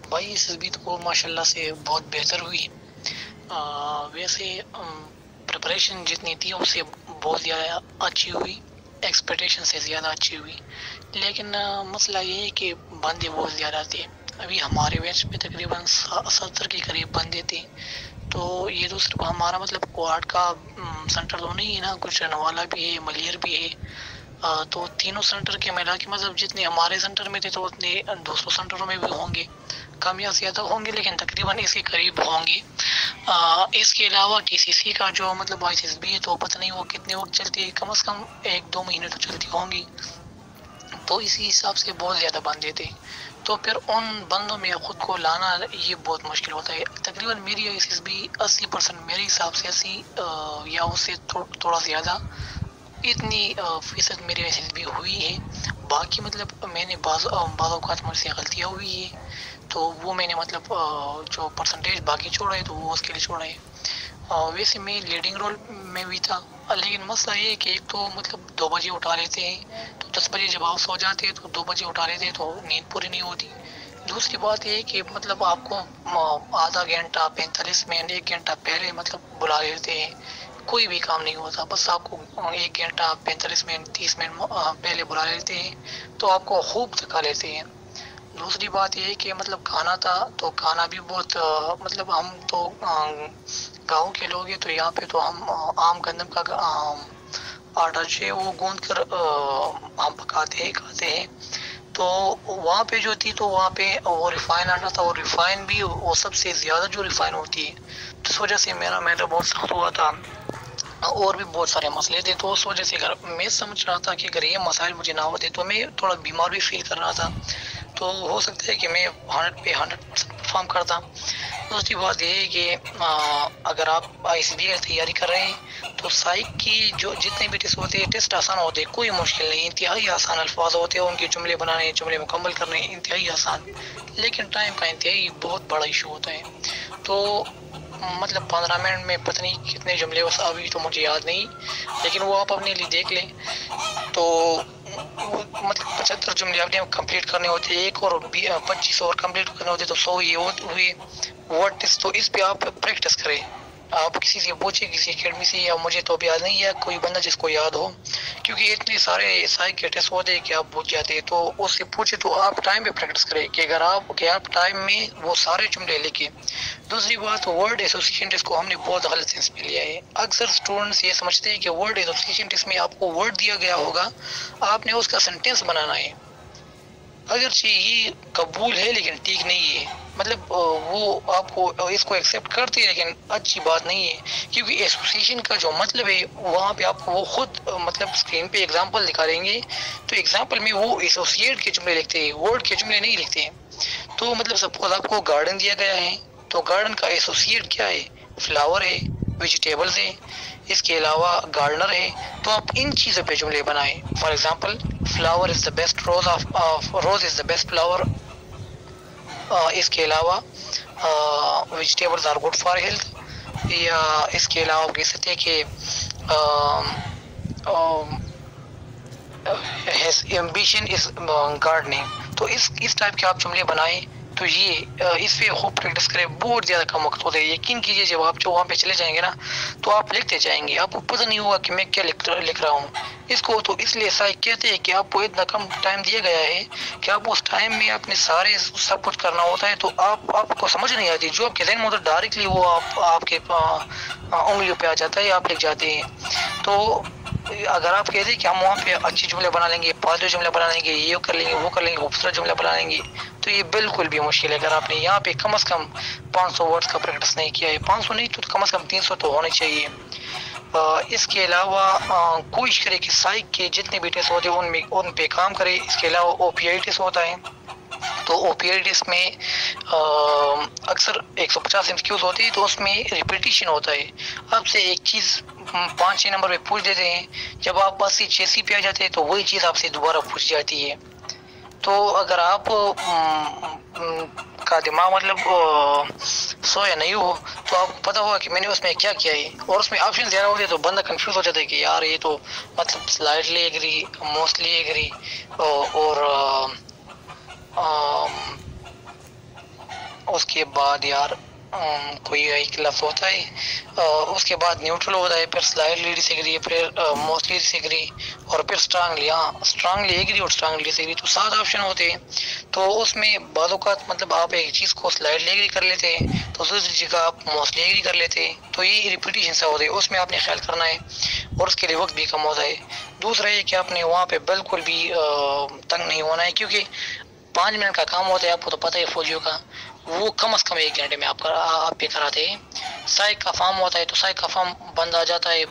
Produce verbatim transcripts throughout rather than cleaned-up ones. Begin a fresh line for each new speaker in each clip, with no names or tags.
भाई S S B तो माशाल्लाह से बहुत बेहतर हुई। आ, वैसे प्रिपरेशन जितनी थी उससे बहुत ज़्यादा अच्छी हुई, एक्सपेक्टेशन से ज़्यादा अच्छी हुई। लेकिन आ, मसला ये है कि बंदे बहुत ज़्यादा थे। अभी हमारे बैच में तकरीबन सत्तर के करीब बंदे थे। तो ये तो सिर्फ हमारा मतलब क्वाड का सेंटर तो नहीं है ना, कुछ वाला भी है, मलियर भी है। आ, तो तीनों सेंटर के मिला के मतलब जितने हमारे सेंटर में थे तो उतने दूसरों सेंटरों में भी होंगे, कम या ज्यादा होंगे लेकिन तकरीबन इसके करीब होंगे। आ, इसके अलावा टी सी सी का जो मतलब आई एस बी है तो पता नहीं वो कितने वक्त चलती है, कम से कम एक दो महीने तो चलती होंगी। तो इसी हिसाब से बहुत ज़्यादा बंदे थे। तो फिर उन बंदों में खुद को लाना ये बहुत मुश्किल होता है। तकरीबन मेरी एस एस बी अस्सी परसेंट मेरे हिसाब से अस्सी या उससे थो, थोड़ा ज़्यादा इतनी अ, फीसद मेरी एस एस बी हुई है। बाकी मतलब मैंने बाज़ बाज़ औक़ात मुझसे गलतियाँ हुई है, तो वो मैंने मतलब अ, जो परसेंटेज बाकी छोड़ा है तो वो उसके लिए छोड़ा है। अ, वैसे मैं लीडिंग रोल में भी था, लेकिन मसला ये है कि एक तो मतलब दो बजे उठा लेते हैं, तो दस बजे जब आप सो जाते हैं तो दो बजे उठा लेते हैं तो नींद पूरी नहीं होती। दूसरी बात ये है कि मतलब आपको अ, आधा घंटा पैंतालीस मिनट एक घंटा पहले मतलब बुला लेते हैं, कोई भी काम नहीं होता, बस आपको एक घंटा पैंतालीस मिनट तीस मिनट अ, पहले बुला लेते हैं, तो आपको खूब थका लेते हैं। दूसरी बात ये है कि मतलब खाना था तो खाना भी बहुत अ, मतलब हम तो गांव के लोग हैं, तो यहाँ पे तो हम अ, आम गंदम का अ, आटा जो है वो गूंद कर अ, हम पकाते हैं खाते हैं। तो वहाँ पे जो थी तो वहाँ पे वो रिफाइन आटा था, और रिफाइन भी वो सबसे ज्यादा जो रिफाइन होती है, तो इस वजह से मेरा मैदा बहुत सख्त हुआ था, और भी बहुत सारे मसले थे। तो उस वजह से अगर मैं समझ रहा था कि अगर ये मसाइल मुझे ना होते तो मैं थोड़ा बीमार भी फील कर रहा था, तो हो सकता है कि मैं हंड्रेड पे हंड्रेड परसेंट परफॉर्म करता। दूसरी बात ये है कि आ, अगर आप आई सी डी की तैयारी कर रहे हैं तो साइक की जो जितने भी टेस्ट होते हैं टेस्ट आसान होते हैं, कोई मुश्किल नहीं, इंतहाई आसान अल्फाज होते हैं, उनके जुमले बनाने जुमले मुकम्मल करने इंतहाई आसान। लेकिन टाइम का इंतहाई बहुत बड़ा इशू होता है। तो मतलब पंद्रह मिनट में पता नहीं कितने जुमले, बस अभी तो मुझे याद नहीं, लेकिन वो आप अपने लिए देख लें। तो वो मतलब पचहत्तर जुमले आपने कंप्लीट करने होते हैं, एक और पच्चीस और कंप्लीट करने होते तो सौ ये हुए वर्ड टेस्ट। तो इस पे आप प्रैक्टिस करें, आप किसी से पूछे, किसी एकेडमी से, या मुझे तो अभी याद नहीं है, कोई बंदा जिसको याद हो, क्योंकि इतने सारे साइक के टेस्ट होते हैं कि आप पूछ जाते हैं। तो उससे पूछे तो आप टाइम पे प्रैक्टिस करें कि अगर आप कि आप टाइम में वो सारे जुमले लिखे। दूसरी बात, वर्ड एसोसिएशन टेस्ट को हमने बहुत गलत सेंस में लिया है। अक्सर स्टूडेंट्स ये समझते हैं कि वर्ड एसोसिएशन टेस्ट में आपको वर्ड दिया गया होगा, आपने उसका सेंटेंस बनाना है। अगरचे ये कबूल है लेकिन ठीक नहीं है, मतलब वो आपको इसको एक्सेप्ट करती है लेकिन अच्छी बात नहीं है, क्योंकि एसोसिएशन का जो मतलब है वहाँ पे आपको वो खुद मतलब स्क्रीन पे एग्जांपल दिखाएंगे, तो एग्जांपल में वो एसोसिएट के जुमले लिखते हैं, वर्ड के जुमले नहीं लिखते हैं। तो मतलब सपोज आपको गार्डन दिया गया है, तो गार्डन का एसोसिएट क्या है, फ्लावर है, वेजिटेबल्स है, इसके अलावा गार्डनर है। तो आप इन चीज़ों पे जुमले बनाएं। For example, flower is the best rose of rose is the best flower. इसके अलावा vegetables are good for health, या इसके अलावा आप कह सकते हैं कि एम्बिशन इज गार्डनिंग। तो इस इस टाइप के आप जुमले बनाएं। तो ये इस पे खूब प्रैक्टिस करें, बहुत ज्यादा कम वक्त होता है। यकीन कीजिए जब आप जो वहाँ पे चले जाएंगे ना, तो आप लिखते जाएंगे, आपको पता नहीं होगा कि मैं क्या लिख लिख रहा हूँ। इसको तो इसलिए साइक कहते हैं कि आपको इतना कम टाइम दिया गया है कि आप उस टाइम में अपने सारे सब कुछ करना होता है, तो आप आपको समझ नहीं आती, जो आपके जहन में होता है डायरेक्टली वो आप आपके उंगलियों पे आ जाता है, आप लिख जाते हैं। तो अगर आप कहते हैं कि हम वहाँ पे अच्छे जुमले बना लेंगे, पॉजिटिव जुमले बना लेंगे, ये कर लेंगे वो कर लेंगे, खूबसूरत जुमला बना लेंगे, तो ये बिल्कुल भी मुश्किल है। अगर आपने यहाँ पे कम से कम पाँच सौ वर्ड्स का प्रैक्टिस नहीं किया है, पाँच सौ नहीं तो कम से कम तीन सौ तो होने चाहिए। आ, इसके अलावा आ, कोशिश करें कि साइक के जितने भी टेस्ट होते हैं उनमें उन पे काम करें। इसके अलावा ओ पी आई टेस्ट होता है, तो ओ पी आई टेस्ट में अक्सर एक सौ पचास एमसीक्यूज होती है, तो उसमें रिपीटिशन होता है। आपसे एक चीज़ पाँच छः नंबर पे पूछ देते हैं, जब आप अस्सी छियासी पे आ जाते हैं तो वही चीज़ आपसे दोबारा पूछ जाती है। तो अगर आप का दिमाग मतलब सोया नहीं हो तो आपको पता होगा कि मैंने उसमें क्या किया है, और उसमें ऑप्शन ज़्यादा होते हैं तो बंदा कंफ्यूज हो जाता है कि यार ये तो मतलब स्लाइडली एग्री, मोस्टली एग्री, और उसके बाद यार अम, कोई एक लफ्ज़ होता है, अ, उसके बाद न्यूट्रल होता है, फिर स्लाइडली डिसएग्री, फिर मोस्टली डिसएग्री, और फिर स्ट्रांगली। हाँ, स्ट्रांगली एग्री और स्ट्रांगली डिसएग्री, तो सात ऑप्शन होते हैं। तो उसमें बाद औक़ात मतलब आप एक चीज़ को स्लाइडली एग्री कर लेते हैं तो दूसरी जगह आप मोस्टली एग्री कर लेते हैं, तो ये रिपीटिशन सा होता है, उसमें आपने ख्याल करना है और उसके लिए वक्त भी कम होता है। दूसरा ये कि आपने वहाँ पे बिल्कुल भी तंग नहीं होना है, क्योंकि पाँच मिनट का काम होता है, आपको तो पता है फौजियों का, वो कम से कम एक घंटे में आप कर, आप पे कराते हैं। साइक का फॉर्म होता है तो साइक का फॉर्म बंद आ जाता है,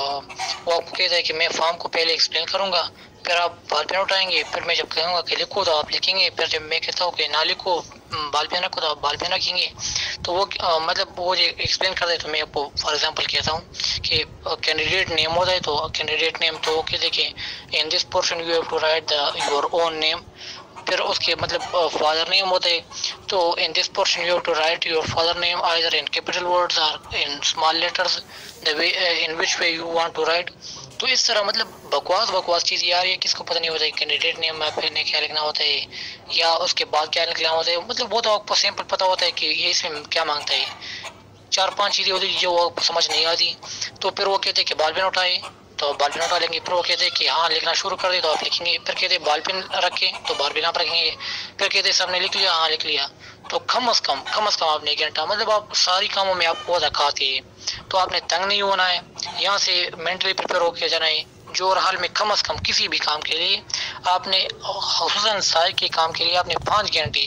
वो आपको कहता है कि मैं फॉर्म को पहले एक्सप्लेन करूंगा, फिर आप बाल पेन उठाएंगे, फिर मैं जब कहूँगा कि लिखो तो आप लिखेंगे, फिर जब मैं कहता हूँ कि ना लिखो बाल पेन रखो तो आप बाल पेन रखेंगे। तो वो आ, मतलब वो जो एक्सप्लेन करते हैं तो मैं आपको फॉर एग्जांपल कहता हूँ कि कैंडिडेट नेम होता है, तो कैंडिडेट नेम तो ओके देखिए, in this portion you have to write your own name. फिर उसके मतलब फादर नेम होते हैं, तो in this portion you have to write your father name either in capital words और in small letters, the way in which way you want to write. तो इस तरह मतलब बकवास बकवास चीज़ यार, ये किसको पता नहीं होता है कैंडिडेट नेम में आपने क्या लिखना होता है या उसके बाद क्या लिखना होता है, मतलब वो तो आपको सिंपल पता होता है कि ये इसमें क्या मांगता है। चार पांच चीज़ें होती है जो आपको समझ नहीं आती, तो फिर वो कहते हैं कि बाल पेन उठाए तो बाल पेन उठा लेंगे, फिर वो कहते हैं कि हाँ लिखना शुरू कर दे तो आप लिखेंगे, फिर कहते हैं बाल पेन रखें तो बाल पेन आप रखेंगे, फिर कहते हैं सबने लिख लिया, हाँ लिख लिया। तो कम अज कम कम अज कम आपने एक घंटा मतलब आप सारी कामों में आपको दिखाते हैं, तो आपने तंग नहीं होना है, यहाँ से मेंटली प्रिपेयर होकर जाना है। जो हाल में कम अज कम किसी भी काम के लिए आपने, खुसूसन साय के काम के लिए आपने पाँच घंटे,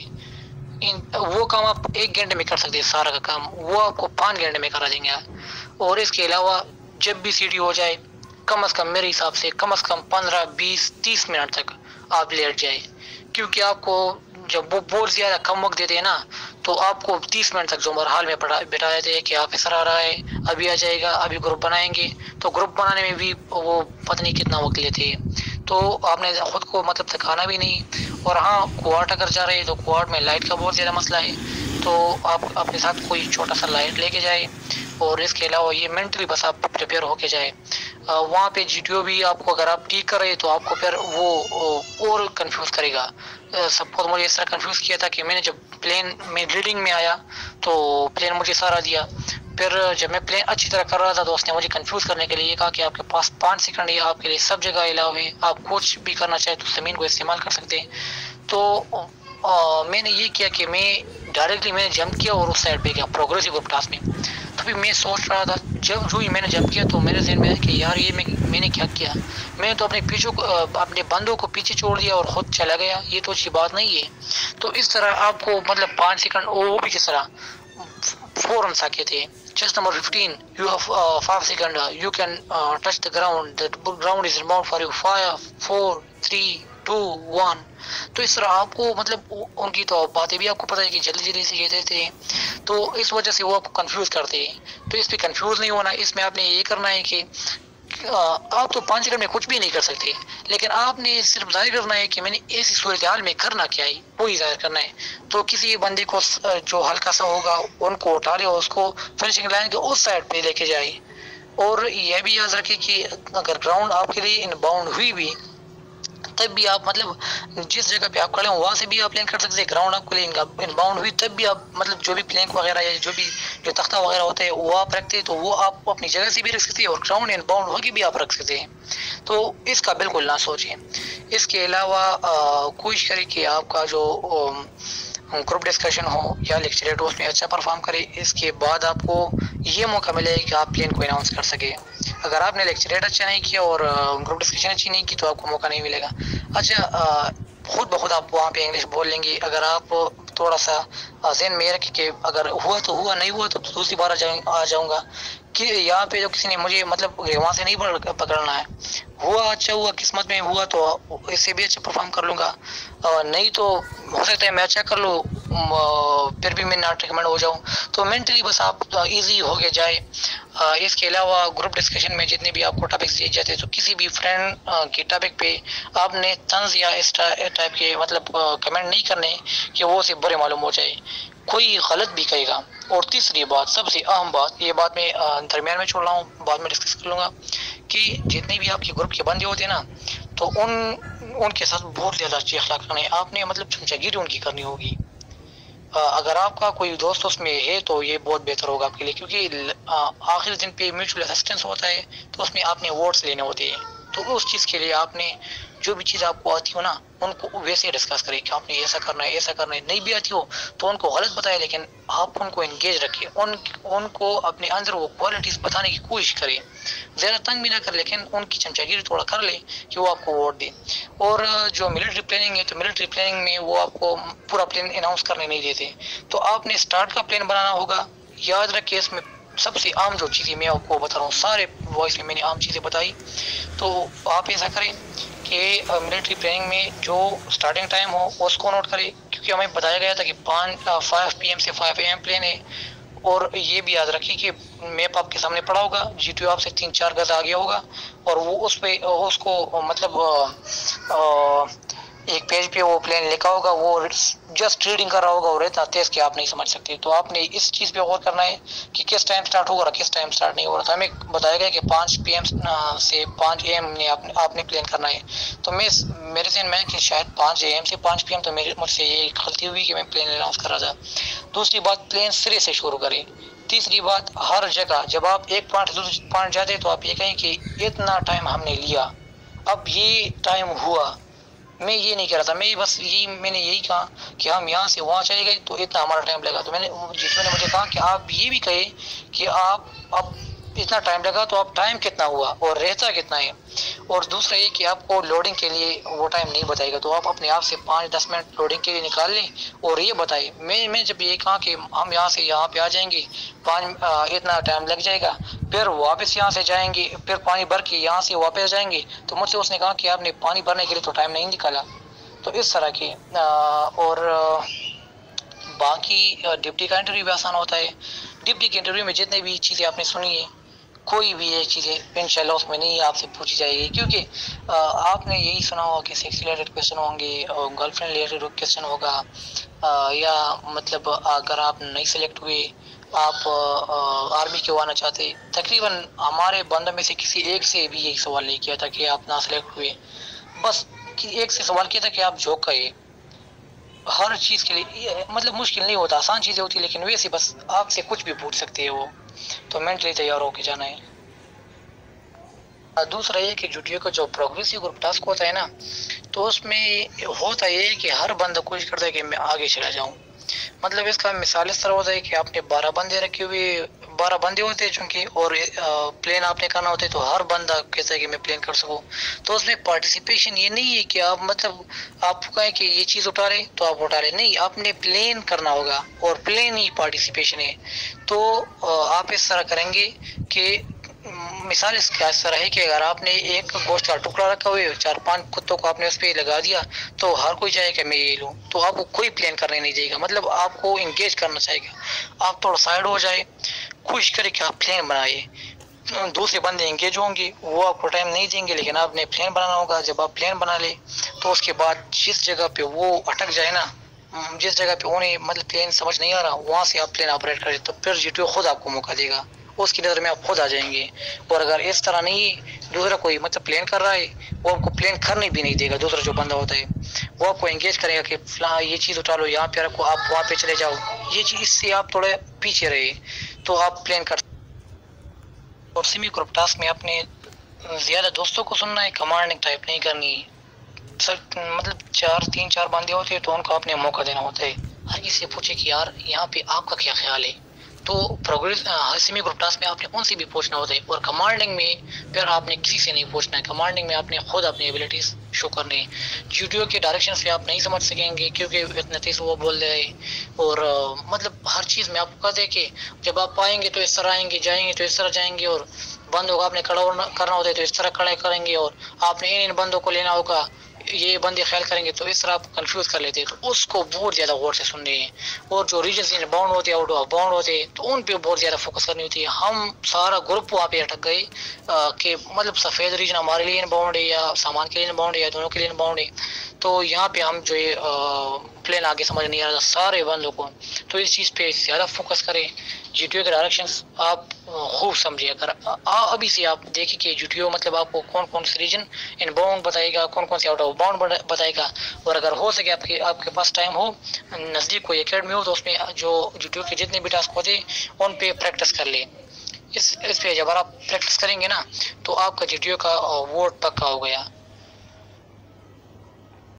इन वो काम आप एक घंटे में कर सकते हैं, सारा का काम वो आपको पाँच घंटे में करा देंगे। और इसके अलावा जब भी सीटी हो जाए कम अज कम मेरे हिसाब से कम अज कम पंद्रह बीस तीस मिनट तक आप लेट जाए, क्योंकि आपको जब वो बहुत ज्यादा कम वक्त देते हैं ना, तो आपको तीस मिनट तक जो हाल में बैठा देते हैं कि ऑफिसर आ रहा है अभी आ जाएगा, अभी ग्रुप बनाएंगे, तो ग्रुप बनाने में भी वो पता नहीं कितना वक्त लेते हैं, तो आपने खुद को मतलब थकाना भी नहीं। और हाँ, क्वार्ट अगर जा रहे हैं तो क्वार्ट में लाइट का बहुत ज़्यादा मसला है, तो आप अपने साथ कोई छोटा सा लाइट लेके जाए, और इसके अलावा ये मेंटली बस आप प्रिपेयर होके जाए। वहाँ पे जीटीओ भी आपको अगर आप ठीक कर रहे तो आपको फिर वो और कंफ्यूज करेगा। सबको मुझे इस तरह कंफ्यूज किया था कि मैंने जब प्लेन में रीडिंग में आया तो प्लेन मुझे सहारा दिया, फिर जब मैं प्लेन अच्छी तरह कर रहा था तो उसने मुझे कंफ्यूज करने के लिए ये कहा कि आपके पास पाँच सेकंड ये आपके लिए सब जगह अलाउ है, आप कुछ भी करना चाहे तो ज़मीन को इस्तेमाल कर सकते हैं। तो आ, मैंने ये किया कि मैं डायरेक्टली मैंने जंप किया और उस साइड पे गया प्रोग्रेसिव ग्रुप टास्क में। तो फिर मैं सोच रहा था, जब जो ही मैंने जंप किया तो मेरे जहन में है कि यार ये मैं मैंने क्या किया, मैंने तो अपने पीछे अपने बंदों को पीछे छोड़ दिया और खुद चला गया, ये तो अच्छी बात नहीं है। तो इस तरह आपको मतलब पाँच सेकंड वो भी किस तरह फौरन साके थे। Just number fifteen, you have uh, five seconds, uh, you can uh, touch the ground, the ground is inbound for you, five, four, three, two, one। तो इस तरह आपको मतलब उनकी तो बातें भी आपको पता है कि जल्दी जल्दी से कहते थे, तो इस वजह से वो आपको कंफ्यूज करते हैं। तो इस पे कंफ्यूज नहीं होना, इसमें आपने ये करना है कि आप तो पाँच सेकंड में कुछ भी नहीं कर सकते, लेकिन आपने सिर्फ जाहिर करना है कि मैंने ऐसी सूरत हाल में करना क्या है, वो ही जाहिर करना है। तो किसी बंदे को जो हल्का सा होगा उनको उठा ले, उसको फिनिशिंग लाइन के उस साइड पे लेके जाए। और यह भी याद रखें कि अगर ग्राउंड आपके लिए इनबाउंड हुई भी तब भी आप मतलब जिस जगह पे आप खड़े हो वहां से भी आप प्लेन कर सकते हैं। ग्राउंड आपको इनबाउंड हुई तब भी आप मतलब जो भी प्लेन वगैरह या जो भी जो तख्ता वगैरह होता है वो आप रखते हैं, तो वो आप अपनी जगह से भी रख सकते हैं और ग्राउंड इनबाउंड होगी भी आप रख सकते हैं। तो इसका बिल्कुल ना सोचें। इसके अलावा कोशिश करें कि आपका जो ग्रुप डिस्कशन हो या लेक्चरेट हो उसमें अच्छा परफॉर्म करे। इसके बाद आपको ये मौका मिलेगा कि आप प्लेन को अनाउंस कर सके। अगर आपने लेक्चरेट अच्छा नहीं किया और ग्रुप डिस्कशन अच्छी नहीं की तो आपको मौका नहीं मिलेगा। अच्छा, खुद ब खुद आप वहाँ पे इंग्लिश बोल लेंगे अगर आप थोड़ा सा ज़हन में रखें कि अगर हुआ तो हुआ, नहीं हुआ तो दूसरी बार आ जाऊँगा। कि यहाँ पे जो किसी ने मुझे मतलब वहाँ से नहीं पकड़ना है, हुआ अच्छा हुआ, किस्मत में हुआ तो इससे भी अच्छा परफॉर्म कर लूँगा, नहीं तो हो सकता है मैं अच्छा कर लूँ फिर भी मैं नॉट रिकमेंड हो जाऊँ। तो मेंटली बस आप इजी हो गए जाए। इसके अलावा ग्रुप डिस्कशन में जितने भी आपको टॉपिक्स दिए जाते हैं तो किसी भी फ्रेंड के टॉपिक पे आपने तंज या इस टाइप के मतलब कमेंट नहीं करने कि वो उसे बुरे मालूम हो जाए, कोई गलत भी कहेगा। और तीसरी बात, सबसे अहम बात, ये बात मैं दरमियान में छोड़ रहा हूँ, बाद में डिस्कस कर लूँगा, कि जितने भी आपके ग्रुप के बंदे होते हैं ना तो उन उनके साथ बहुत ज़्यादा अच्छी अखलाक रखना है आपने, मतलब चमचागिरी उनकी करनी होगी। अगर आपका कोई दोस्त उसमें है तो ये बहुत बेहतर होगा आपके लिए, क्योंकि आखिरी दिन पे म्यूचुअल असिस्टेंस होता है, तो उसमें आपने वोट्स लेने होते हैं। तो उस चीज़ के लिए आपने जो भी चीज़ आपको आती हो ना, उनको वैसे डिस्कस करें कि आपने ऐसा करना है, ऐसा करना है। नहीं भी आती हो तो उनको गलत बताए, लेकिन आप उनको एंगेज रखिए, उन उनको अपने अंदर वो क्वालिटीज़ बताने की कोशिश करें। ज़्यादा तंग भी ना कर, लेकिन उनकी चमचागिरी थोड़ा कर ले कि वो आपको वोट दें। और जो मिलिट्री प्लानिंग है, तो मिलिट्री प्लानिंग में वो आपको पूरा प्लान अनाउंस करने नहीं देते, तो आपने स्टार्ट का प्लान बनाना होगा। याद रखिए, इसमें सबसे आम जो चीज़ें मैं आपको बता रहा हूँ, सारे वॉइस में मैंने आम चीज़ें बताई। तो आप ऐसा करें कि मिलिट्री प्लानिंग में जो स्टार्टिंग टाइम हो उसको नोट करें, क्योंकि हमें बताया गया था कि पाँच फाइव पी एम से फाइव ए एम प्लान है। और ये भी याद रखिए कि मैप आपके सामने पड़ा होगा, जी टी ओ आपसे तीन चार गज आगे होगा, और वो उस पे उसको मतलब आ, आ, एक पेज पे वो प्लेन लिखा होगा, वो जस्ट रीडिंग कर रहा होगा और इतना तेज कि आप नहीं समझ सकते। तो आपने इस चीज़ पे गौर करना है कि किस टाइम स्टार्ट होगा और किस टाइम स्टार्ट नहीं हो रहा था। हमें बताया गया कि पाँच पी एम से पाँच ए एम ने आपने आपने प्लान करना है। तो मैं मेरे जहन में कि शायद पाँच ए एम से पाँच पी एम, तो मेरे मुझसे ये गलती हुई कि मैं प्लान अनाउंस कर रहा था। दूसरी बात, प्लान सिरे से शुरू करें। तीसरी बात, हर जगह जब आप एक पॉइंट से दूसरे पॉइंट जाते तो आप ये कहें कि इतना टाइम हमने लिया, अब ये टाइम हुआ। मैं ये नहीं कह रहा था, मैं बस यही मैंने यही कहा कि हम यहाँ से वहाँ चले गए तो इतना हमारा टाइम लगा। तो मैंने जिसमें ने मुझे कहा कि आप ये भी कहे कि आप अब इतना टाइम लगा, तो अब टाइम कितना हुआ और रहता कितना है। और दूसरा ये कि आपको लोडिंग के लिए वो टाइम नहीं बताएगा, तो आप अपने आप से पाँच दस मिनट लोडिंग के लिए निकाल लें और ये बताए। मैं मैं जब ये कहा कि हम यहाँ से यहाँ पे आ जाएंगे, पाँच इतना टाइम लग जाएगा, फिर वापस यहाँ से जाएंगे, फिर पानी भर के यहाँ से वापस जाएंगे, तो मुझसे उसने कहा कि आपने पानी भरने के लिए तो टाइम नहीं निकाला। तो इस तरह की और बाकी डिप्टी का इंटरव्यू भी आसान होता है। डिप्टी के इंटरव्यू में जितने भी चीज़ें आपने सुनी है, कोई भी एक चीज़ें इंशाल्लाह उसमें नहीं आपसे पूछी जाएगी, क्योंकि आपने यही सुना होगा कि सेक्स रिलेटेड क्वेश्चन होंगे और गर्लफ्रेंड रिलेटेड क्वेश्चन होगा, या मतलब अगर आप नहीं सेलेक्ट हुए, आप आर्मी क्यों आना चाहते। तकरीबन हमारे बंदों में से किसी एक से भी यही सवाल नहीं किया था कि आप ना सेलेक्ट हुए, बस एक से सवाल किया था कि आप जॉब गए। हर चीज़ के लिए मतलब मुश्किल नहीं होता, आसान चीज़ें होती है, लेकिन वैसे बस आपसे कुछ भी पूछ सकते हैं वो। तो मेंटली तैयार होके जाना है। दूसरा ये कि जुटियो का जो प्रोग्रेसिव ग्रुप टास्क होता है ना, तो उसमें होता ये कि हर बंदा कोशिश करता है कि मैं आगे चला जाऊं। मतलब इसका मिसाल इस तरह होता है कि आपने बारह बंदे रखे हुए, बारह बंदे होते हैं चूंकि, और प्लेन आपने करना होता है, तो हर बंदा कहता है कि मैं प्लेन कर सकूं। तो उसमें पार्टिसिपेशन ये नहीं है कि आप मतलब आप कहें कि ये चीज़ उठा रहे तो आप उठा रहे, नहीं, आपने प्लेन करना होगा और प्लेन ही पार्टिसिपेशन है। तो आप इस तरह करेंगे कि मिसाल इसका इस तरह है कि अगर आपने एक गोश्त का टुकड़ा रखा हुआ है, चार पांच कुत्तों को आपने उस पर लगा दिया, तो हर कोई चाहेगा मैं ये लूँ, तो आपको कोई प्लान करने नहीं देगा, मतलब आपको इंगेज करना चाहेगा। आप थोड़ा साइड हो जाए, कोशिश करें कि आप प्लान बनाए। दूसरे बंदे इंगेज होंगे, वो आपको टाइम नहीं देंगे, लेकिन आपने प्लान बनाना होगा। जब आप प्लान बना ले, तो उसके बाद जिस जगह पे वो अटक जाए ना, जिस जगह पे उन्हें मतलब प्लान समझ नहीं आ रहा, वहाँ से आप प्लान ऑपरेट करें, तो फिर जीटीओ खुद आपको मौका देगा, उसकी नज़र में आप खुद आ जाएंगे। और अगर इस तरह नहीं, दूसरा कोई मतलब प्लान कर रहा है, वो आपको प्लान करने भी नहीं देगा। दूसरा जो बंदा होता है वो आपको एंगेज करेगा कि फला ये चीज़ उठा लो, यहाँ पे रखो, आप वहाँ पे चले जाओ, ये चीज़, इससे आप थोड़े पीछे रहे तो आप प्लान कर। और सेमी ग्रुप टास्क में अपने ज़्यादा दोस्तों को सुनना है, कमांडिंग टाइप नहीं करनी। सर मतलब चार तीन चार बंदे होते हैं तो उनको अपने मौका देना होता है। हर किसी से पूछे कि यार यहाँ पे आपका क्या ख्याल है। तो प्रोग्रेस सेमी ग्रुप टास्क में आपने उनसे भी पूछना होता है, और कमांडिंग में फिर आपने किसी से नहीं पूछना है। कमांडिंग में आपने खुद अपनी एबिलिटीज शो करनी है। यूट्यूब के डायरेक्शन से आप नहीं समझ सकेंगे क्योंकि इतने तेज वो बोल रहे हैं, और आ, मतलब हर चीज़ में आपको कह दे कि जब आप पाएंगे तो इस तरह आएंगे, जाएंगे तो इस तरह जाएंगे, और बंदों को आपने खड़ा करना होता है तो इस तरह खड़े करेंगे, और आपने इन इन बंदों को लेना होगा, ये बंदे ख्याल करेंगे, तो इस तरह आप कंफ्यूज कर लेते हैं। तो उसको बहुत ज़्यादा गौर से सुनने हैं। और जो रीजन इन बाउंड होते हैं, आउट ऑफ बाउंड होते हैं, तो उन पे बहुत ज़्यादा फोकस करनी होती है। हम सारा ग्रुप वहाँ पे अटक गए कि मतलब सफ़ेद रीजन हमारे लिए इन बाउंड है या सामान के लिए इन बाउंड है या दोनों के लिए इन बाउंड है। तो यहाँ पे हम जो है प्लान आगे समझ नहीं आ रहा था सारे बंदों को। तो इस चीज़ पे ज़्यादा फोकस करें। जीटीओ के डायरेक्शंस आप खूब समझिए। अगर अभी से आप देखिए कि जीटीओ मतलब आपको कौन कौन से रीजन इन बाउंड बताएगा, कौन कौन से आउट ऑफ बाउंड बताएगा। और अगर हो सके आपके आपके पास टाइम हो, नज़दीक कोई एकेडमी हो, तो उसमें जो जीटीओ के जितने भी टास्क होते हैं उन पे प्रैक्टिस कर ले। इस इस पे जब आप प्रैक्टिस करेंगे ना तो आपका जीटीओ का वोट पक्का हो गया।